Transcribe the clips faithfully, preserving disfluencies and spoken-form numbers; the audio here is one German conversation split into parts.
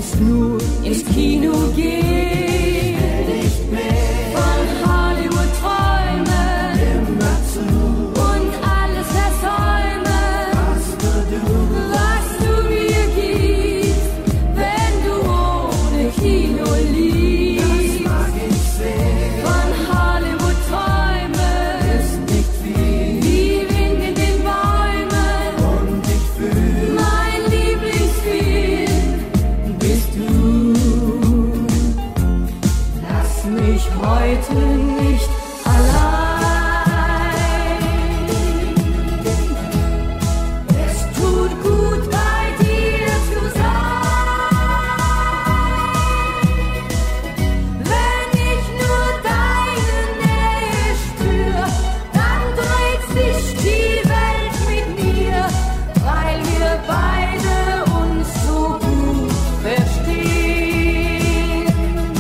willst nur ins Kino gehen, nicht mehr von Hollywood träumen, immer zu und alles versäumen, was du, was du mir gibst, wenn du ohne Kino liebst. Das mag ich sehr. Von Hollywood träumen ist nicht viel, wie Wind in den Bäumen, und ich fühl mein Lieblingsfilm bist du. Lass mich heute nicht allein. Es tut gut, bei dir zu sein. Wenn ich nur deine Nähe spür, dann dreht sich die Welt mit mir, weil wir beide uns so gut verstehen.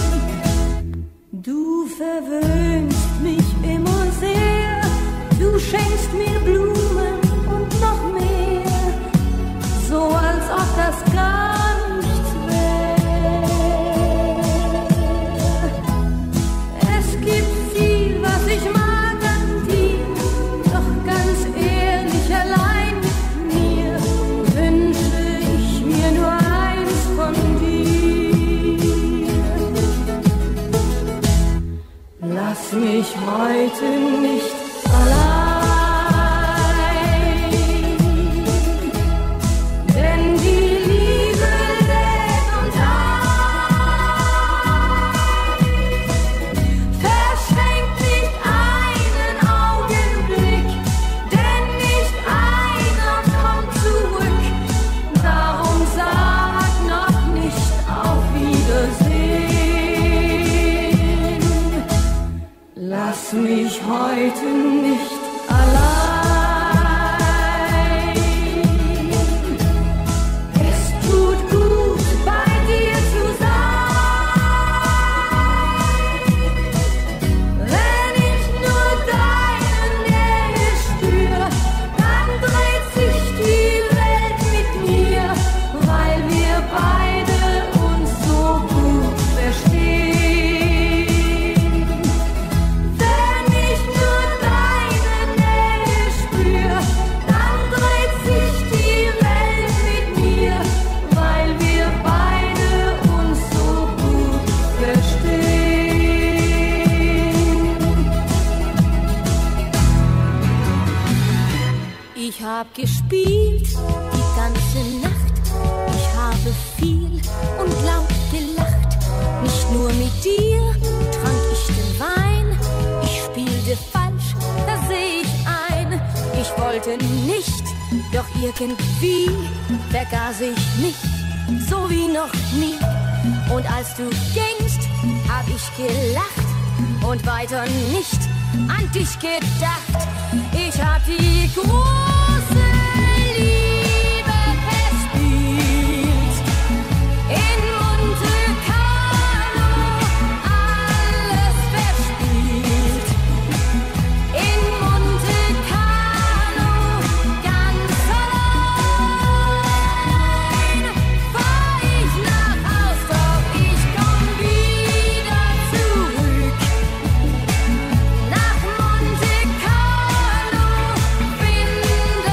Du verwöhnst mich immer sehr, du schenkst mir Blumen und noch mehr, so als ob das gar nichts wäre. Es gibt viel, was ich mag an dir, doch ganz ehrlich, allein mit mir wünsche ich mir nur eins von dir. Lass mich heute nicht allein, denn die Liebe lädt uns ein. Verschenkt nicht einen Augenblick, denn nicht einer kommt zurück. Darum sag noch nicht auf Wiedersehen. Lass mich heute nicht allein. Es tut gut, bei dir zu sein. Wenn ich nur deine Nähe spür, dann dreht sich die Welt mit mir, weil wir beide uns so gut verstehen. Wenn ich nur deine Nähe spür, dann dreht sich die Welt mit mir, weil wir beide uns so gut verstehen. Ich hab gespielt die ganze Nacht, ich habe viel und laut gelacht. Nicht nur mit dir trank ich den Wein, ich spielte falsch, das seh ich ein. Ich wollte nicht, doch irgendwie vergaß ich mich, so wie noch nie. Und als du gingst, hab ich gelacht und weiter nicht an dich gedacht. Ich hab die große Liebe verspielt. In Monte Carlo alles verspielt. In Monte Carlo ganz allein. Fahr ich nach Haus, doch ich komm wieder zurück. Nach Monte Carlo finde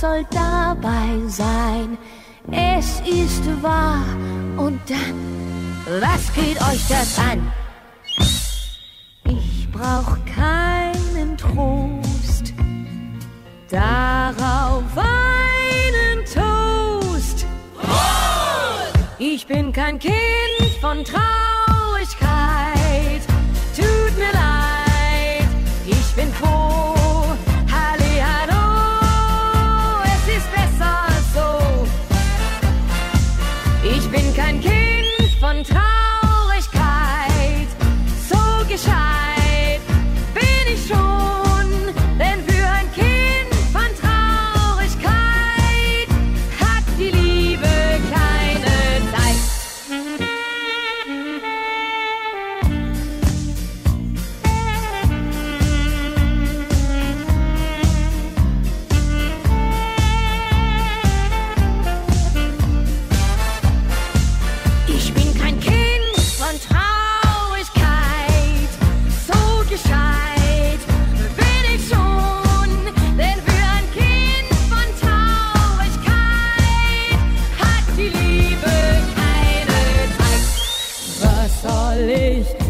soll dabei sein? Es ist wahr und dann, was geht euch das an? Ich brauch keinen Trost, darauf einen Toast. Ich bin kein Kind von Traurigkeit, tut mir leid, ich bin froh, Hallihallo, es ist besser so. Ich bin kein Kind von Traurigkeit, so gescheit bin ich schon, denn für ein Kind von Traurigkeit hat die Liebe keine Zeit. Ich bin kein Kind von Traurigkeit, so gescheit bin ich schon, denn für ein Kind von Traurigkeit hat die Liebe keine Zeit. Was soll ich